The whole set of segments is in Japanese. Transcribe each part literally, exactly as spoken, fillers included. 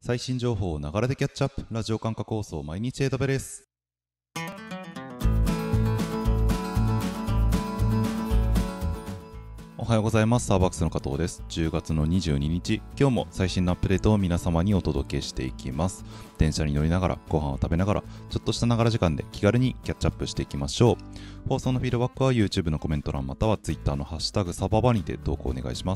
最新情報をながらでキャッチアップ、ラジオ感覚放送毎日エイダベです。おはようございます。スターバックスの加藤です。じゅうがつのにじゅうににち、今日も最新のアップデートを皆様にお届けしていきます。電車に乗りながら、ご飯を食べながら、ちょっとしたながら時間で気軽にキャッチアップしていきましょう。放送のフィードバックは YouTube のコメント欄または Twitter のハッシュタグサババにて投稿お願いします。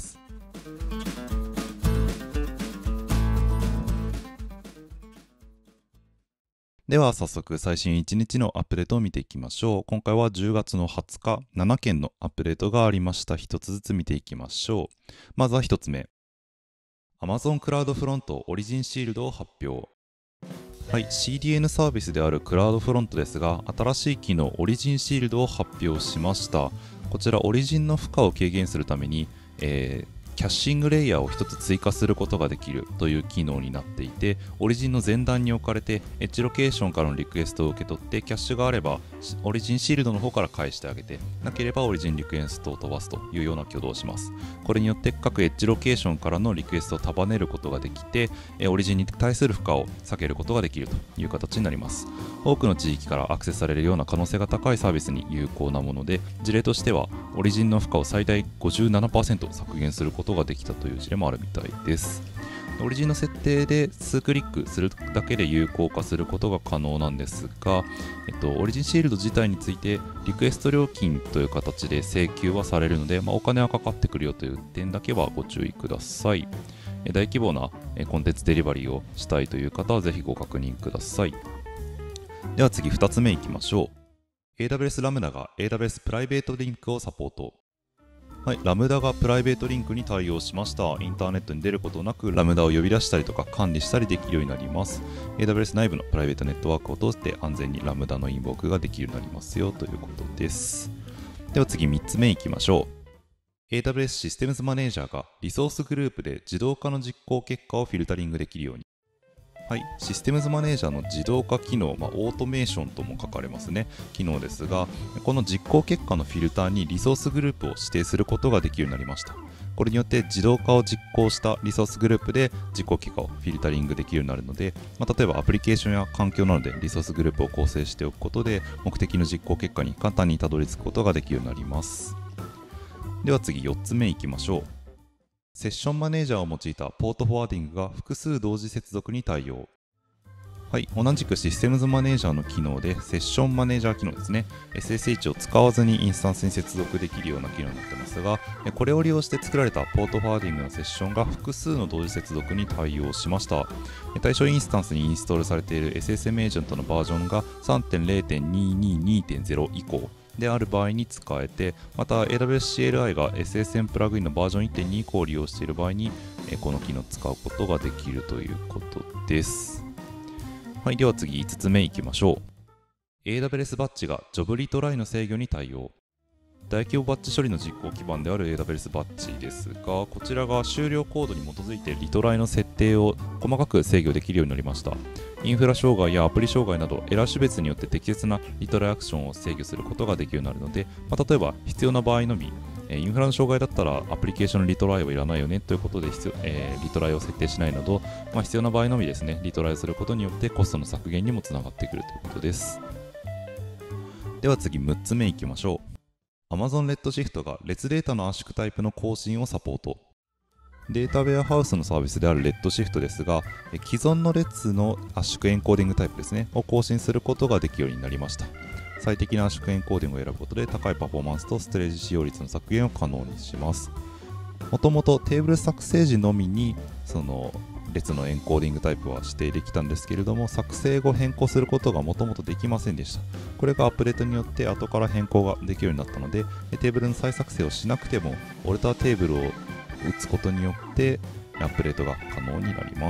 では早速最新いちにちのアップデートを見ていきましょう。今回はじゅうがつのはつか、ななけんのアップデートがありました。ひとつずつ見ていきましょう。まずはひとつめ。Amazon クラウドフロントオリジンシールドを発表。はい、シーディーエヌ サービスであるクラウドフロントですが、新しい機能オリジンシールドを発表しました。こちらオリジンの負荷を軽減するために、えーキャッシングレイヤーをひとつ追加することができるという機能になっていて、オリジンの前段に置かれてエッジロケーションからのリクエストを受け取って、キャッシュがあればオリジンシールドの方から返してあげて、なければオリジンリクエストを飛ばすというような挙動をします。これによって各エッジロケーションからのリクエストを束ねることができて、オリジンに対する負荷を避けることができるという形になります。多くの地域からアクセスされるような可能性が高いサービスに有効なもので、事例としてはオリジンの負荷を最大 ごじゅうななパーセント 削減することができたという事例もあるみたいです。オリジンの設定で数クリックするだけで有効化することが可能なんですが、えっと、オリジンシールド自体についてリクエスト料金という形で請求はされるので、まあ、お金はかかってくるよという点だけはご注意ください。大規模なコンテンツデリバリーをしたいという方はぜひご確認ください。では次ふたつめいきましょう。 エーダブリューエス ラムダが エーダブリューエス プライベートリンクをサポート。はい、ラムダがプライベートリンクに対応しました。インターネットに出ることなくラムダを呼び出したりとか管理したりできるようになります。 エーダブリューエス 内部のプライベートネットワークを通して安全にラムダのインボークができるようになりますよということです。では次みっつめいきましょう。 エーダブリューエス システムズマネージャーがリソースグループで自動化の実行結果をフィルタリングできるように。はい、システムズマネージャーの自動化機能、まあ、オートメーションとも書かれますね、機能ですが、この実行結果のフィルターにリソースグループを指定することができるようになりました。これによって自動化を実行したリソースグループで実行結果をフィルタリングできるようになるので、まあ、例えばアプリケーションや環境などでリソースグループを構成しておくことで目的の実行結果に簡単にたどり着くことができるようになります。では次よっつめいきましょう。セッションマネージャーを用いたポートフォワーディングが複数同時接続に対応。はい、同じくシステムズマネージャーの機能でセッションマネージャー機能ですね、 エスエスエイチ を使わずにインスタンスに接続できるような機能になってますが、これを利用して作られたポートフォワーディングのセッションが複数の同時接続に対応しました。対象インスタンスにインストールされている エスエスエム エージェントのバージョンが さんてんゼロてんにじゅうにてんゼロ 以降である場合に使えて、また エーダブリューエス シーエルアイ が エスエスエム プラグインのバージョン いってんに 以降を利用している場合にこの機能を使うことができるということです。はい、では次いつつめいきましょう。 エーダブリューエス バッジがジョブリトライの制御に対応。大規模バッジ処理の実行基盤である エーダブリューエス バッジですが、こちらが終了コードに基づいてリトライの設定を細かく制御できるようになりました。インフラ障害やアプリ障害などエラー種別によって適切なリトライアクションを制御することができるようになるので、まあ、例えば必要な場合のみ、インフラの障害だったらアプリケーションのリトライはいらないよねということで、えー、リトライを設定しないなど、まあ、必要な場合のみですね、リトライをすることによってコストの削減にもつながってくるということです。では次むっつめいきましょう。 Amazon Redshift が列データの圧縮タイプの更新をサポート。データウェアハウスのサービスである Redshift ですが、既存の列の圧縮エンコーディングタイプですねを更新することができるようになりました。最適な圧縮エンコーディングを選ぶことで高いパフォーマンスとストレージ使用率の削減を可能にします。もともとテーブル作成時のみにその列のエンコーディングタイプは指定できたんですけれども、作成後変更することがもともとできませんでした。これがアップデートによって後から変更ができるようになったので、テーブルの再作成をしなくてもオルターテーブルを打つことによってアップデートが可能になります。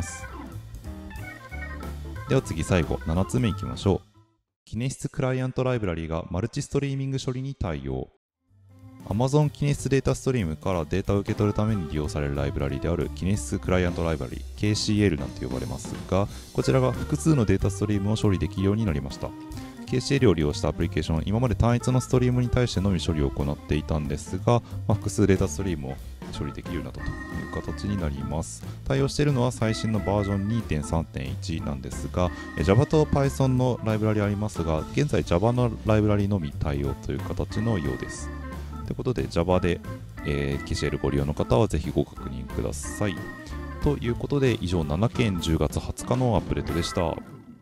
では次最後ななつめいきましょう。キネシスクライアントライブラリーがマルチストリーミング処理に対応。Amazon キネシスデータストリームからデータを受け取るために利用されるライブラリであるキネシスクライアントライブラリ ケーシーエル なんて呼ばれますが、こちらが複数のデータストリームを処理できるようになりました。ケーシーエル を利用したアプリケーションは今まで単一のストリームに対してのみ処理を行っていたんですが、まあ、複数データストリームを処理できるようになったという形になります。対応しているのは最新のバージョン にてんさんてんいち なんですが、Java と Python のライブラリありますが、現在 Java のライブラリのみ対応という形のようです。ということで Java で、えー、ケシェルご利用の方はぜひご確認ください。ということで以上ななけんじゅうがつはつかのアップデートでした。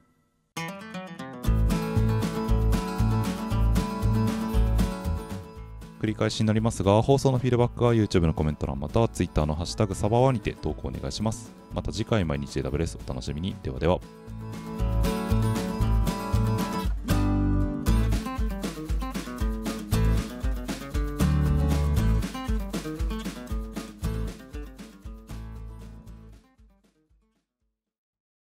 繰り返しになりますが、放送のフィードバックは YouTube のコメント欄または Twitter のハッシュタグサバワにて投稿お願いします。また次回毎日 エーダブリューエス お楽しみに。ではでは。